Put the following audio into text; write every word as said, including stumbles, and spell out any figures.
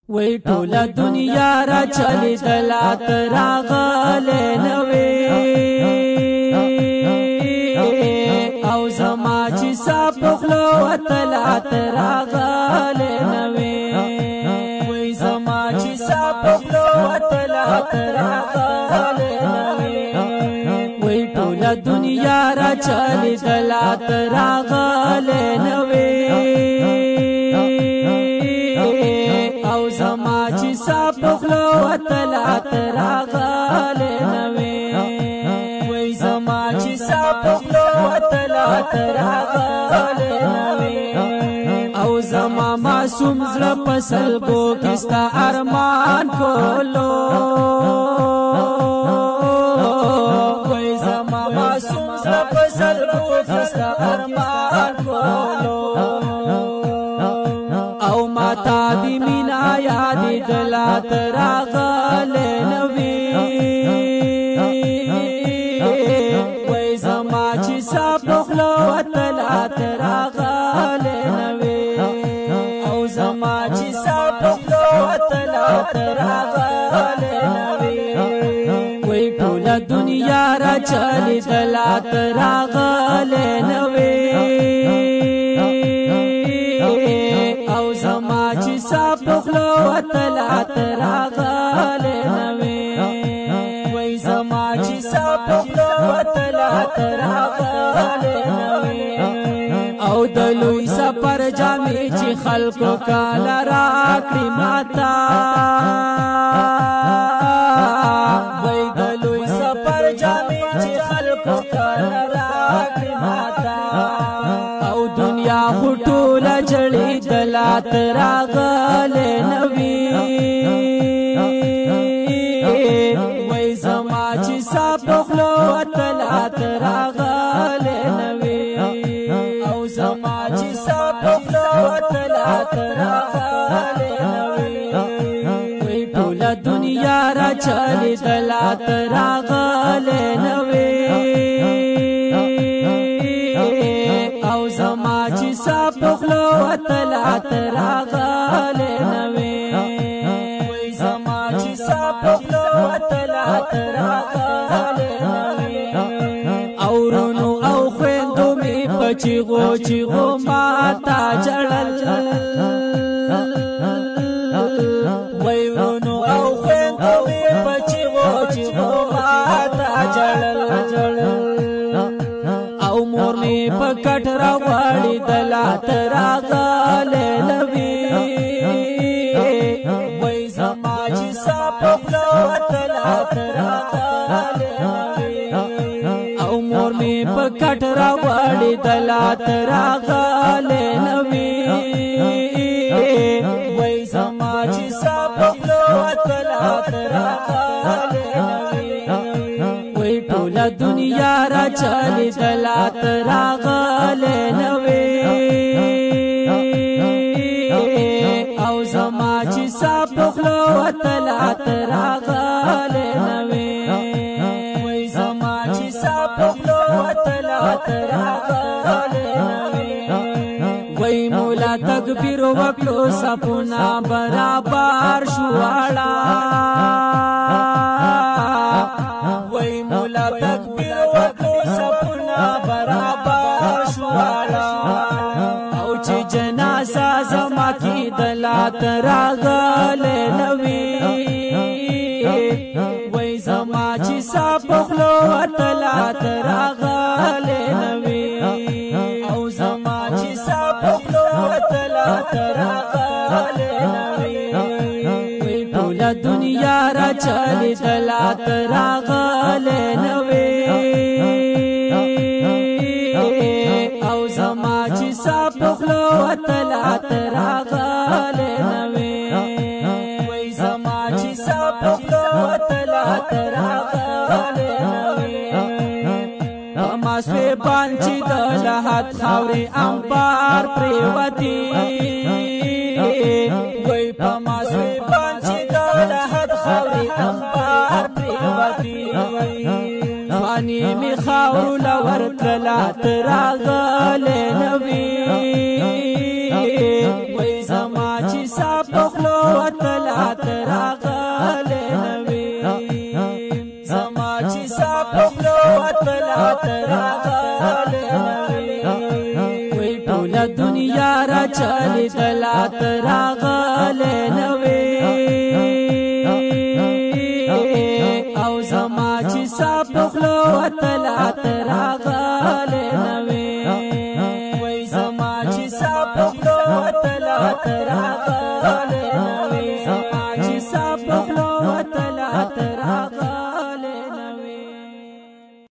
وی ټوله دنیا را چلی دلات راغلی نوی او زما چې صاحب خلو وتلات راغلی نوی وی زما چې صاحب خلو وتلات راغلی نوی وی ټوله دنیا را چلی دلات راغلی نوی او زما چې صاحب خلو وتلات راغلی نوی وی زما چې صاحب خلو وتلات راغلی نوی او زما معصوم زړه په سلګو کې ستا ارمان کولو وی زما معصوم زړه په سلګو کې ستا ارمان کولو او ماتا دی مینا یادی دلات راغلی نوی وی زما چې صاحب خلو وتلات راغلی نوی او زما چې صاحب خلو وتلات راغلی نوی وی ټوله دنیا را چلی دلات راغلی نوی او زما چې صاحب خلو وتلات راغلی نوی وی زما چې صاحب خلو وتلات راغلی نوی او د لوی سفر جامې چې خلکو کاله راکړي ماتا وی د لوی سفر جامې چې خلکو کاله راکړي ماتا او دنیا خو ټوله جړې دلات راغلی نوی وی زما چې صاحب خلو وتلات راغلی نوی او زما چې صاحب خلو وتلات راغلی نوی وی ټوله دنیا را چلی دلات راغلی نوی او زما چې صاحب خلو وتلات راغلی نوی وی زما چې صاحب خلو وتلات راغلی نوی او رونو او خویندو می په چیغو چیغو ماتا جړل وی رونو او خویندو می په چیغو چیغو ماتا جړل او مور می په کټ راغړی دلات راغلی نوی وی زما چې صاحب خلو وتلات راغلی نوی او مور می په کټ راغړی دلات راغلی نوی وی زما چې صاحب خلو وتلات راغلی نوی وی ټوله دنیا را چلی دلات راغلی نوی او زما چې صاحب خلو وتلات راغلی نوی وی زما چې صاحب خلو وتلات راغلی نوی وی مولا تکبیر وکړو صفونه برابر شواړه وی مولا تکبیر وکړو صفونه برابر شواړه او چې جنازه زما کې دلات راغلی نوی وی زما چې صاحب خلو وتلات راغلی نوی او زما چې صاحب خلو وتلات راغلی نوی وی ټوله دنیا را چلی دلات راغلی نوی او زما چې صاحب خلو وتلات راغلی نوی وی زما چې صاحب خلو وتلات راغلی نوی اما سوی بانچی د لحد خاورې انبار پریوتی وی پما سوی بانچی د لحد خاورې انبار پریوتی فانی می خاورو لور تلات راغلی نوی وی زما چې صاحب خلو وتلات راغلی نوی زما چې سپخلو وتلات راغلی نوی وی ټول دنیا را چلی دلات راغلی نوی او زما چې سپخلو وتلات راغلی نوی وی زما چې سپخلو وتلات